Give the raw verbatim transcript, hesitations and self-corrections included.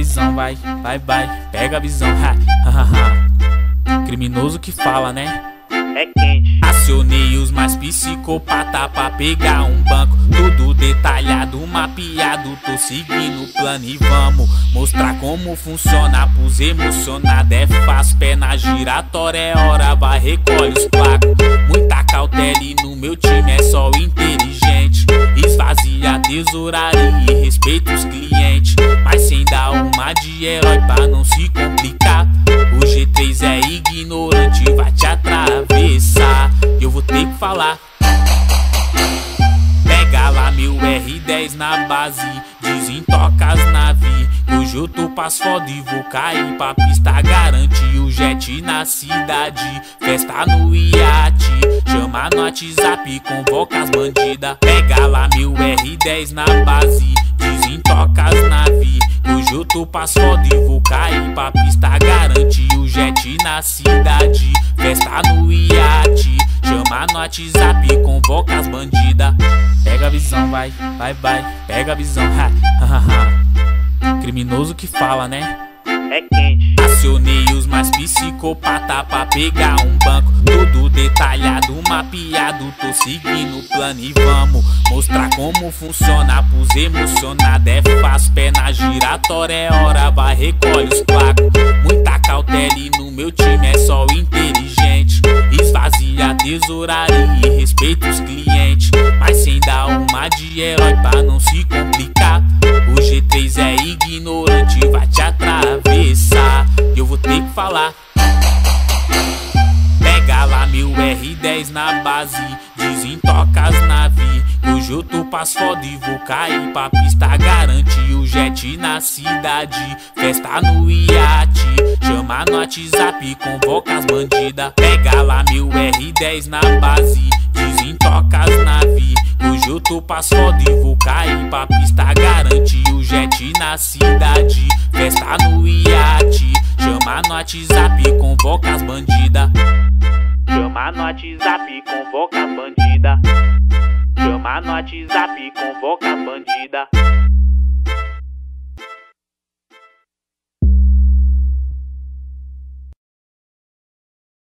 visão, vai, vai, vai, pega a visão, ha, ha, ha. Criminoso que fala, né? É quente. Acionei os mais psicopata pra pegar um banco. Tudo detalhado, mapeado, tô seguindo o plano e vamos mostrar como funciona pros emocionados. É fácil, pé na giratória, é hora, vai, recolhe os placos. Muita cautela e no meu time é só inteligente. Esvazia a tesouraria e respeita os clientes, mas sem dar uma de herói pra não se complicar. O G três é ignorante, vai te atravessar. Eu vou ter que falar. Pega lá meu R dez na base, desentoca as naves. Hoje eu tô pras foda e vou cair pra pista. Garante o jet na cidade, festa no iate. Chama no WhatsApp, convoca as bandidas. Pega lá meu R dez na base, desentoca as naves. Hoje eu tô pras foda e vou cair pra pista. Garante o jet na cidade, festa no iate. Chama no WhatsApp, convoca as bandidas. Pega a visão, vai, vai, vai, pega a visão, ha, ha, ha. Criminoso que fala, né? É quente. Acionei os mais psicopata pra pegar um banco. Tudo detalhado, mapeado, tô seguindo o plano e vamos mostrar como funciona pros emocionados. É fácil, pé na giratória, é hora, vai, recolhe os placos. Muita cautela e no meu time é só inteligente. Esvazia a tesouraria e respeita os clientes, mas sem dar uma de herói pra não se complicar. O G três é ignorante, vai te atravessar. Eu vou ter que falar. Pega lá meu R dez na base, desentoca as naves. Hoje eu tô pras foda e vou cair pra pista. Garante o jet na cidade, festa no iate. Chama no WhatsApp, convoca as bandidas. Pega lá meu R dez na base, desentoca as naves. Hoje eu tô pras foda e vou cair pra pista. Garante o jet na cidade, festa no iate. Chama no WhatsApp, convoca as bandidas. Chama no WhatsApp, convoca as bandidas. Chama no WhatsApp, convoca as bandidas.